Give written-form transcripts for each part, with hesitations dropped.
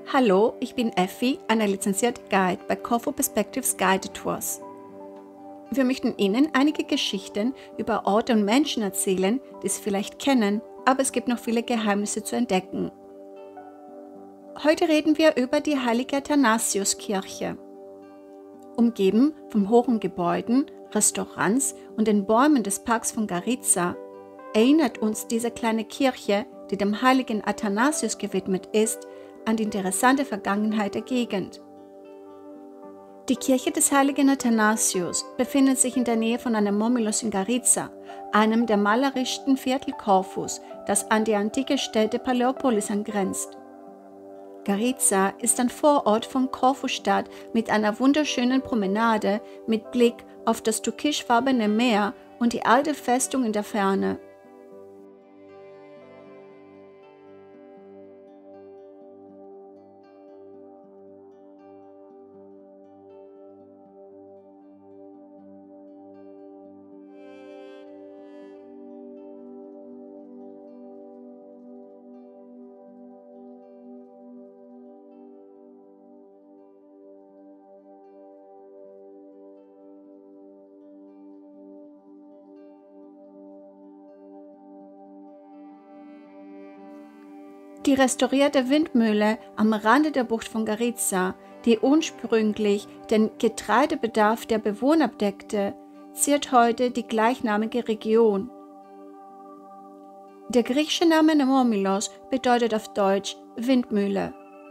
Hallo, ich bin Effi, eine lizenzierte Guide bei Corfu Perspectives Guided Tours. Wir möchten Ihnen einige Geschichten über Orte und Menschen erzählen, die Sie vielleicht kennen, aber es gibt noch viele Geheimnisse zu entdecken. Heute reden wir über die heilige Athanasiuskirche. Umgeben von hohen Gebäuden, Restaurants und den Bäumen des Parks von Garitsa erinnert uns diese kleine Kirche, die dem heiligen Athanasius gewidmet ist, an die interessante Vergangenheit der Gegend. Die Kirche des heiligen Athanasius befindet sich in der Nähe von Anamomilos in Garitsa, einem der malerischsten Viertel Korfus, das an die antike Stätte Paleopolis angrenzt. Garitsa ist ein Vorort von Korfu-Stadt mit einer wunderschönen Promenade mit Blick auf das türkischfarbene Meer und die alte Festung in der Ferne. Die restaurierte Windmühle am Rande der Bucht von Garitsa, die ursprünglich den Getreidebedarf der Bewohner abdeckte, ziert heute die gleichnamige Region. Der griechische Name Anamomilos bedeutet auf Deutsch Windmühle.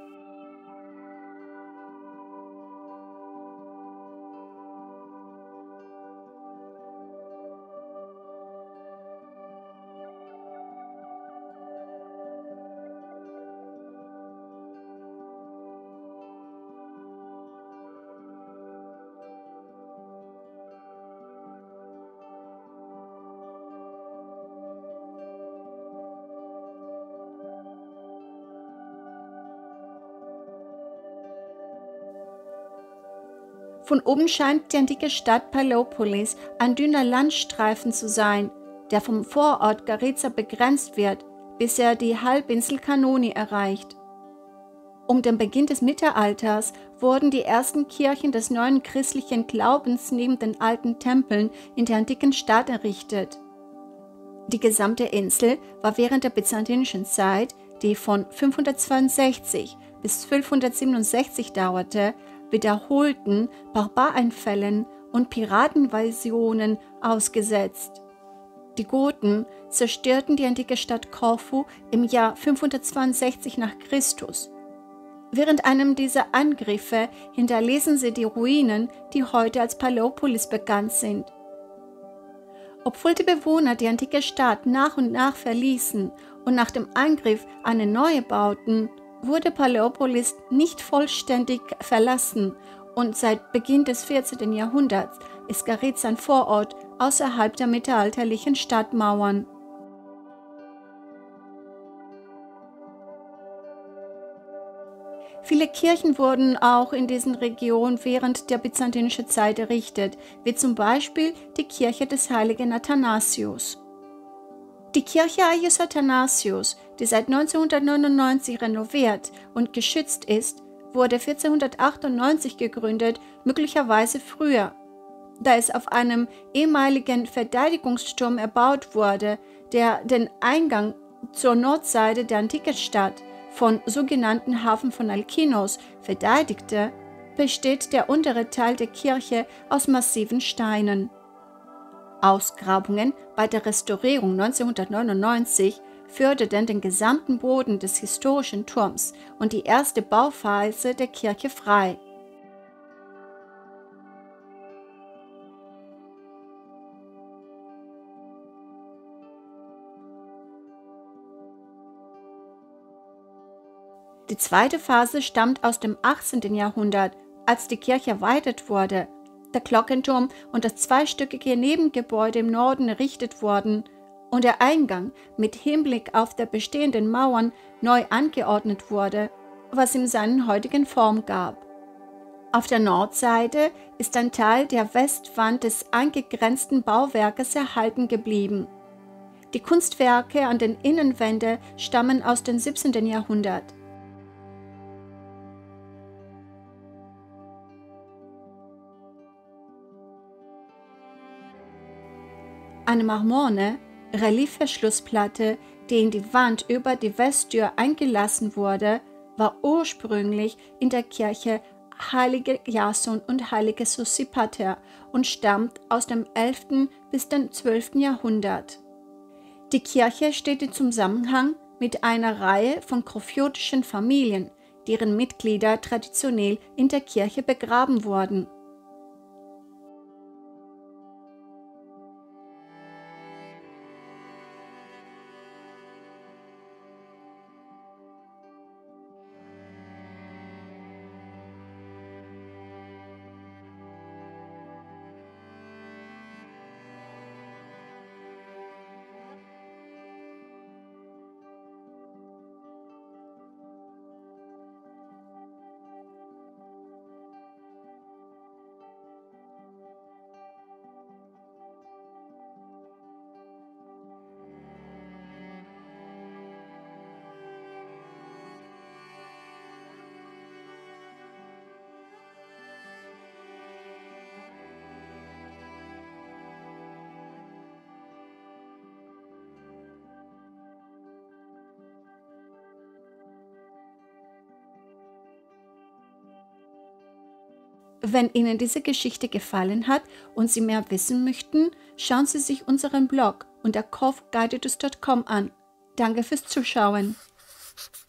Von oben scheint die antike Stadt Paleopolis ein dünner Landstreifen zu sein, der vom Vorort Garitsa begrenzt wird, bis er die Halbinsel Kanoni erreicht. Um den Beginn des Mittelalters wurden die ersten Kirchen des neuen christlichen Glaubens neben den alten Tempeln in der antiken Stadt errichtet. Die gesamte Insel war während der byzantinischen Zeit, die von 562 bis 1267 dauerte, wiederholten Barbareinfällen und Pirateninvasionen ausgesetzt. Die Goten zerstörten die antike Stadt Korfu im Jahr 562 nach Christus. Während einem dieser Angriffe hinterließen sie die Ruinen, die heute als Paleopolis bekannt sind. Obwohl die Bewohner die antike Stadt nach und nach verließen und nach dem Angriff eine neue bauten, wurde Paleopolis nicht vollständig verlassen und seit Beginn des 14. Jahrhunderts ist Garitsa ein Vorort außerhalb der mittelalterlichen Stadtmauern. Viele Kirchen wurden auch in diesen Regionen während der byzantinischen Zeit errichtet, wie zum Beispiel die Kirche des heiligen Athanasius. Die Kirche Agios Athanasius, die seit 1999 renoviert und geschützt ist, wurde 1498 gegründet, möglicherweise früher, da es auf einem ehemaligen Verteidigungsturm erbaut wurde, der den Eingang zur Nordseite der antiken Stadt von sogenannten Hafen von Alkinos verteidigte, besteht der untere Teil der Kirche aus massiven Steinen. Ausgrabungen bei der Restaurierung 1999 förderten den gesamten Boden des historischen Turms und die erste Bauphase der Kirche frei. Die zweite Phase stammt aus dem 18. Jahrhundert, als die Kirche erweitert wurde, der Glockenturm und das zweistöckige Nebengebäude im Norden errichtet wurden und der Eingang mit Hinblick auf die bestehenden Mauern neu angeordnet wurde, was ihm seine heutigen Form gab. Auf der Nordseite ist ein Teil der Westwand des angegrenzten Bauwerkes erhalten geblieben. Die Kunstwerke an den Innenwänden stammen aus dem 17. Jahrhundert. Eine marmorne Reliefverschlussplatte, die in die Wand über die Westtür eingelassen wurde, war ursprünglich in der Kirche Heilige Jason und Heilige Sosipater und stammt aus dem 11. bis dem 12. Jahrhundert. Die Kirche steht im Zusammenhang mit einer Reihe von kophiotischen Familien, deren Mitglieder traditionell in der Kirche begraben wurden. Wenn Ihnen diese Geschichte gefallen hat und Sie mehr wissen möchten, schauen Sie sich unseren Blog unter coveguidedus.com an. Danke fürs Zuschauen.